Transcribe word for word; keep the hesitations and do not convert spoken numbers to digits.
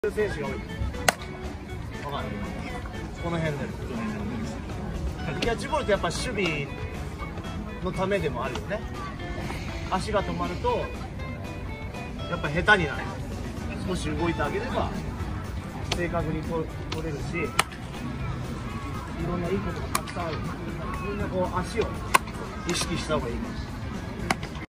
選手が多い。わかる？この辺で。キャッチボールってやっぱ守備のためでもあるよね。足が止まるとやっぱ下手になる。少し動いてあげれば正確に取れるし、いろんないいことがたくさんある。みんなこう足を意識した方がいい。